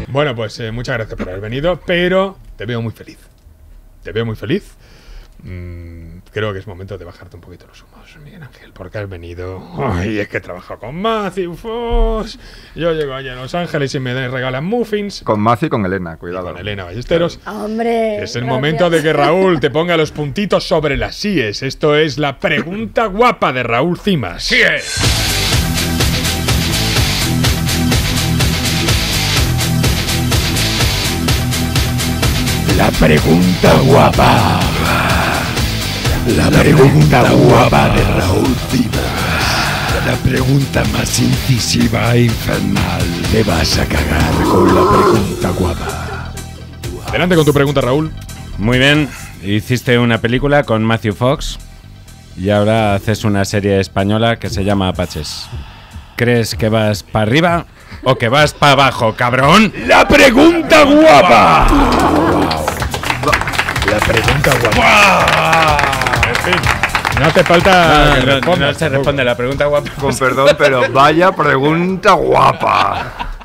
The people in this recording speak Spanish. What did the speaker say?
Bueno, pues muchas gracias por haber venido, pero te veo muy feliz. Te veo muy feliz. Creo que es momento de bajarte un poquito los humos, Miguel Ángel, porque has venido. Ay, es que he trabajado con Matthew Fox. Yo llego allá a Los Ángeles y me regalan muffins. Con Matthew y con Elena, cuidado. Con Elena Ballesteros. Hombre. Es el momento de que Raúl te ponga los puntitos sobre las síes. Esto es la pregunta guapa de Raúl Cimas. ¡Sí es! La pregunta guapa. La pregunta guapa de Raúl Cimas. La pregunta más incisiva e infernal. Te vas a cagar con la pregunta guapa. Adelante con tu pregunta, Raúl. Muy bien, hiciste una película con Matthew Fox y ahora haces una serie española que se llama Apaches. ¿Crees que vas para arriba o que vas para abajo, cabrón? ¡La pregunta guapa! La pregunta guapa. En fin, no hace falta que respondas. No se responde la pregunta guapa. Con perdón, pero vaya pregunta guapa.